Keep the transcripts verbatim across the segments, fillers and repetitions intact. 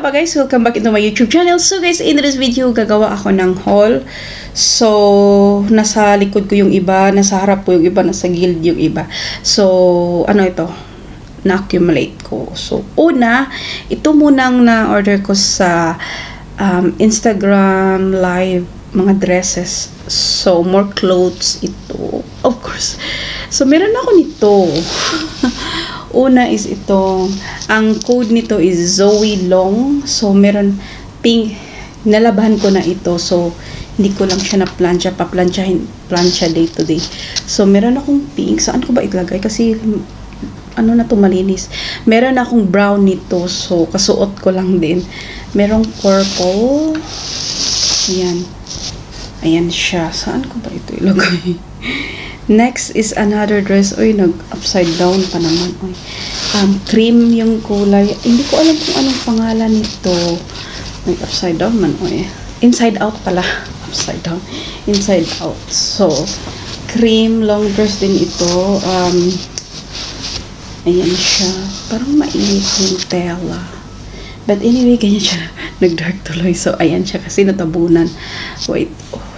up guys? Welcome back into my YouTube channel. So guys, in this video, gagawa ako ng haul. So, nasa likod ko yung iba, nasa harap ko yung iba, nasa gilid yung iba. So, ano ito? Na-accumulate ko. So, una, ito munang na-order ko sa um, Instagram live, mga dresses. So, more clothes ito. Of course. So, meron ako nito. Una is ito. Ang code nito is Zoe Long. So, meron pink. Nalabahan ko na ito. So, hindi ko lang siya na-plancha. Pa-planchahin. Plancha day to day. So, meron akong pink. Saan ko ba itlagay? Kasi, ano na to malinis. Meron akong brown nito. So, kasuot ko lang din. Merong purple. Ayan. Ayan siya. Saan ko ba ito ilagay? Next is another dress. Uy, nag-upside down pa naman. Uy. Um, cream yung kulay. Hindi ko alam kung anong pangalan nito. Nag-upside down man. Uy. Inside out pala. Upside down. Inside out. So, cream, long dress din ito. Um, ayan siya. Parang mainit yung tela. But anyway, ganyan siya. Nag-dark tuloy. So, ayan siya kasi natabunan. Wait.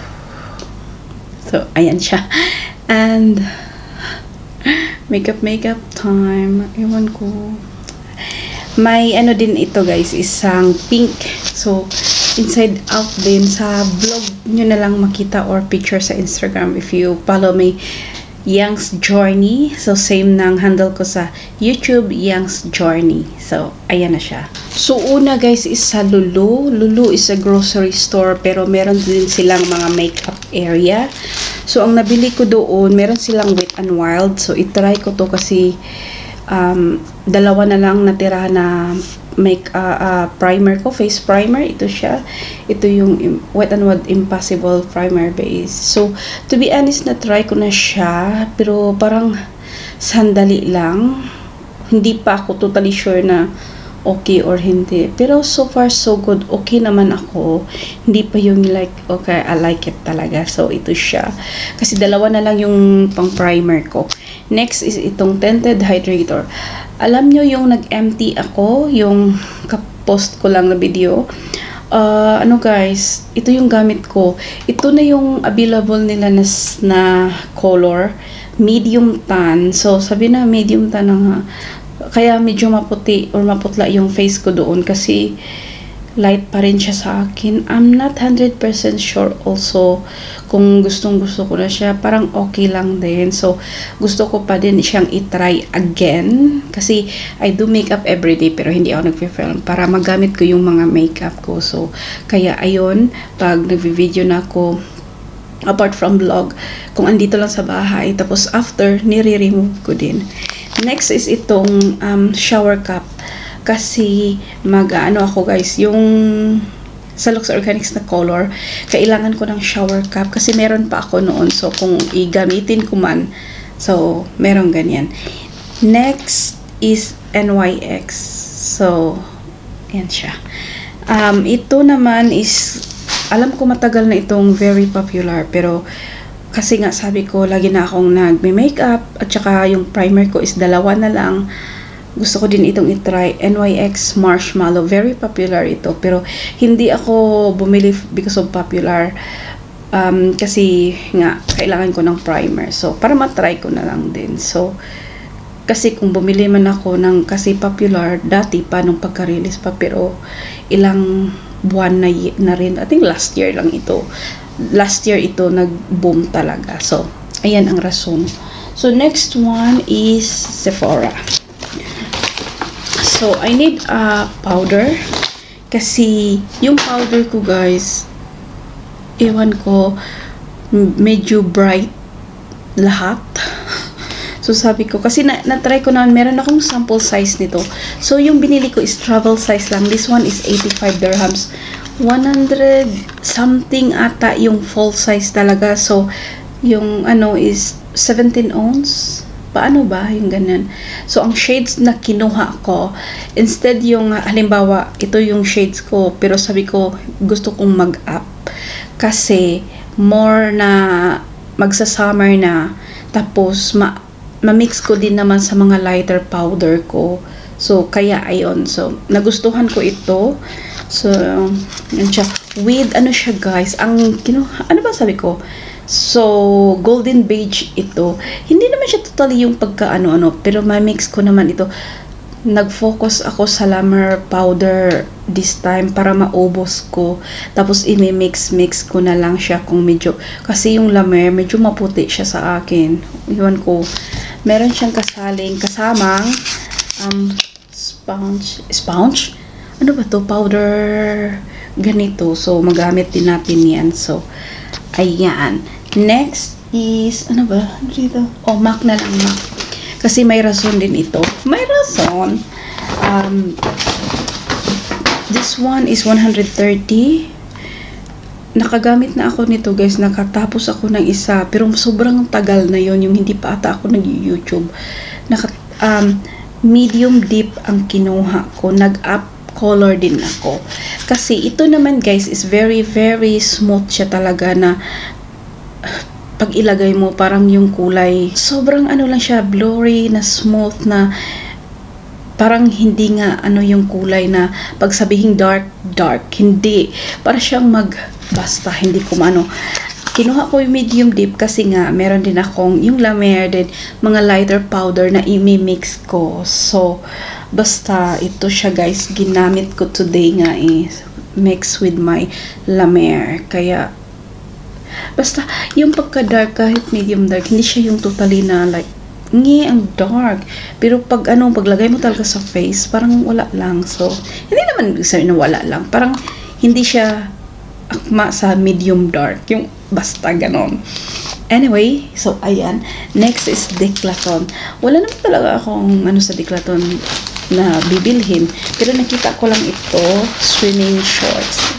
So, ayan siya. And makeup makeup time. Ewan ko. May ano din ito guys, isang pink. So inside out din sa vlog nyo na lang makita or picture sa Instagram if you follow me, Young's Journey. So same ng handle ko sa YouTube, Young's Journey. So ayan na siya. So una guys is sa Lulu. Lulu is a grocery store pero meron din silang mga makeup area. So, ang nabili ko doon, meron silang Wet n Wild. So, itry ko to kasi um, dalawa na lang natira na make uh, uh, primer ko, face primer. Ito siya. Ito yung Wet n Wild Impossible Primer Base. So, to be honest, na-try ko na siya. Pero parang sandali lang. Hindi pa ako totally sure na okay or hindi. Pero so far so good. Okay naman ako. Hindi pa yung like, okay, I like it talaga. So, ito siya. Kasi dalawa na lang yung pang primer ko. Next is itong Tinted Hydrator. Alam nyo yung nag-empty ako, yung kapost ko lang na video. Uh, ano guys, ito yung gamit ko. Ito na yung available nila na, na color. Medium tan. So, sabi na medium tan na nga. Kaya medyo maputi or maputla yung face ko doon kasi light pa rin siya sa akin. I'm not one hundred percent sure also kung gustong gusto ko na siya. Parang okay lang din. So, gusto ko pa din siyang itry again. Kasi I do makeup everyday pero hindi ako nagpe-film para magamit ko yung mga makeup ko. So, kaya ayun, pag nagvi-video na ako, apart from vlog, kung andito lang sa bahay, tapos after, nire-remove ko din. Next is itong um, shower cup. Kasi mag-ano ako guys, yung sa Lux Organics na color, kailangan ko ng shower cup. Kasi meron pa ako noon. So, kung igamitin ko man, so, meron ganyan. Next is N Y X. So, yan siya. Um, ito naman is, alam ko matagal na itong very popular. Pero, kasi nga sabi ko, lagi na akong nagme-makeup at saka yung primer ko is dalawa na lang. Gusto ko din itong itry. N Y X Marshmallow. Very popular ito. Pero hindi ako bumili because of popular. Um, kasi nga, kailangan ko ng primer. So, para matry ko na lang din. So, kasi kung bumili man ako ng kasi popular, dati pa nung pagka-release pa. Pero ilang buwan na, na rin. I think last year lang ito. Last year ito nag-boom talaga. So, ayan ang rason. So, next one is Sephora. So, I need a powder. Kasi, yung powder ko guys, ewan ko, medyo bright lahat. So, sabi ko, kasi na, na-try ko na, meron akong sample size nito. So, yung binili ko is travel size lang. This one is eighty-five dirhams. one hundred something ata yung full size talaga. So, yung ano is seventeen ounce. Paano ba yung ganyan? So, ang shades na kinuha ko, instead yung, halimbawa, ito yung shades ko, pero sabi ko, gusto kong mag-up. Kasi, more na magsa-summer na, tapos, ma ma-mix ko din naman sa mga lighter powder ko. So, kaya ayon. So, nagustuhan ko ito. So, yun siya. With, ano siya guys, ang, kino, ano ba sabi ko? So, golden beige ito. Hindi naman siya totally yung pagka-ano-ano, pero ma-mix ko naman ito. Nag-focus ako sa Lamer powder this time para maubos ko. Tapos, imi-mix-mix ko na lang siya kung medyo, kasi yung Lamer, medyo maputi siya sa akin. Iwan ko. Meron siyang kasaling, kasamang, um, sponge, sponge? Ano ba to? Powder, ganito. So, magamit din natin yan. So, ayan. Next is, ano ba? Ano dito? Oh, MAC na lang, MAC. Kasi may rason din ito. May rason. Um, this one is one hundred thirty. Nakagamit na ako nito guys. Nakatapos ako ng isa. Pero sobrang tagal na yon, yung hindi pa ata ako nag-YouTube. Naka, um, medium deep ang kinuha ko. Nag-up color din ako. Kasi ito naman guys is very very smooth siya talaga na pag ilagay mo parang yung kulay sobrang ano lang siya, blurry na smooth na parang hindi nga ano yung kulay na pag sabihing dark dark, hindi para siyang mag basta hindi ko maano. Kinuha ko yung medium deep kasi nga meron din akong yung La Mer din mga lighter powder na i-mix ko. So basta ito siya guys, ginamit ko today nga is mix with my La Mer. Kaya basta yung pagka dark kahit medium dark, hindi siya yung totally na like ngi ang dark, pero pag ano paglagay mo talaga sa face parang wala lang. So hindi naman sabi na wala lang, parang hindi siya akma sa medium dark, yung basta ganon. Anyway, so ayan, next is Declaton. Wala naman talaga akong ano sa Declaton na bibilhin, pero nakita ko lang ito, swimming shorts,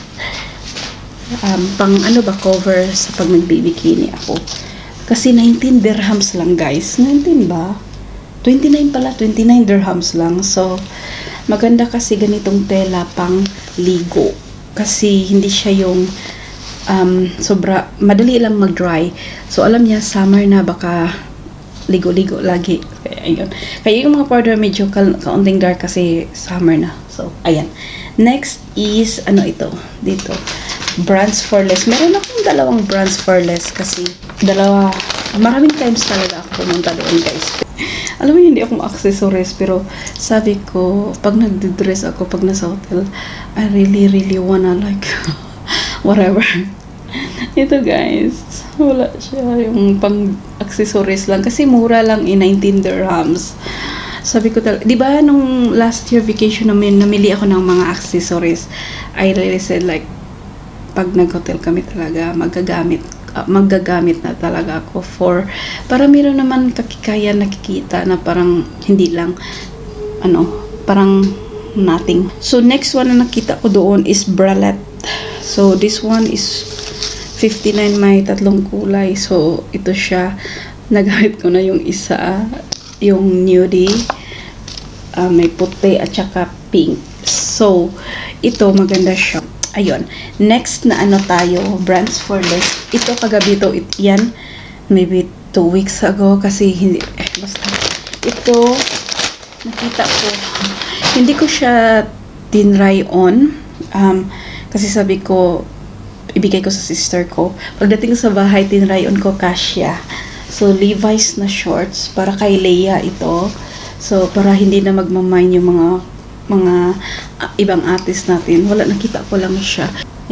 um, pang ano ba, cover sa pag nagbibikini ako. Kasi nineteen dirhams lang guys. nineteen ba? twenty-nine pala, twenty-nine dirhams lang. So maganda kasi ganitong tela pang ligo, kasi hindi siya yung um, sobra, madali lang mag-dry. So alam niya summer na, baka ligo-ligo lagi. Kaya ayun. Kaya yung mga powder medyo ka kaunting dark kasi summer na. So ayan. Next is ano ito dito, brands for less. Meron akong dalawang brands for less kasi dalawa, maraming times talaga ako pumunta doon guys. Alam mo, hindi ako accessories, pero sabi ko pag nagdi-dress ako pag nasa hotel, I really really wanna like whatever. Ito guys, wala siya yung pang accessories lang kasi mura lang eh, nineteen dirhams. Sabi ko talaga, di ba nung last year vacation namin, namili ako ng mga accessories. I really said like, pag nag-hotel kami talaga, magagamit, uh, magagamit na talaga ako for, para meron naman kakikaya nakikita na parang hindi lang, ano, parang nothing. So next one na nakita ko doon is bralette. So this one is fifty-nine, may tatlong kulay. So ito siya, nagamit ko na yung isa, yung nudie, uh, may puti at saka pink. So ito maganda siya. Ayun, next na ano tayo, brands for less. Ito kagabi to, it, yan, maybe two weeks ago, kasi hindi, eh, basta, ito, nakita ko, hindi ko siya tinry on, um, kasi sabi ko, ibigay ko sa sister ko. Pagdating sa bahay, tinry on ko kasya. So, Levi's na shorts, para kay Leia ito. So, para hindi na magmamine yung mga mga uh, ibang artist natin. Wala, nakita ko lang siya.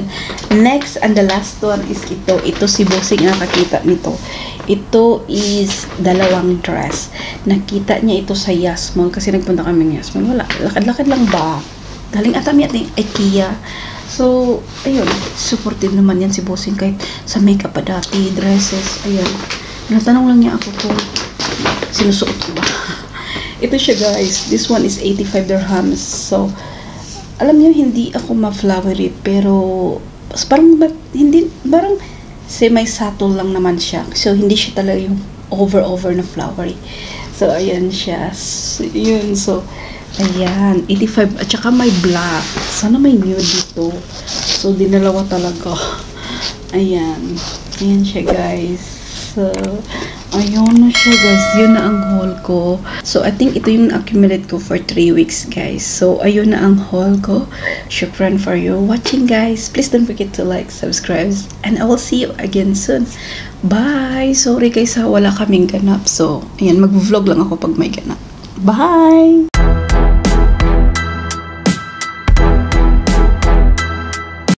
Next and the last one is ito. Ito si Bossing nakakita nito. Ito is dalawang dress. Nakita niya ito sa Yasmall kasi nagpunta kami ng Yasmall. Wala, lakad-lakad lang ba? Daling atami at IKEA. So, ayun, supportive naman yan si Bossing kahit sa makeup pa dati, dresses, ayun. Natanong lang niya ako kung sinusuot ko ba. Ito siya guys, this one is eighty-five dirhams. So, alam niyo hindi ako ma-flowery, pero parang hindi, parang semi-subtle lang naman siya. So, hindi siya talaga yung over-over na flowery. So, ayan siya. So, yun, so, ayan, eighty-five, at saka may black. Sana may nude dito. So, dinalawa talaga. Ayan. Ayan siya guys. So, ayun na siya guys. Yun na ang haul ko. So, I think ito yung accumulate ko for three weeks, guys. So, ayun na ang haul ko. Shukran for you watching, guys. Please don't forget to like, subscribe, and I will see you again soon. Bye! Sorry guys ha, wala kaming ganap. So, ayan, mag-vlog lang ako pag may ganap. Bye!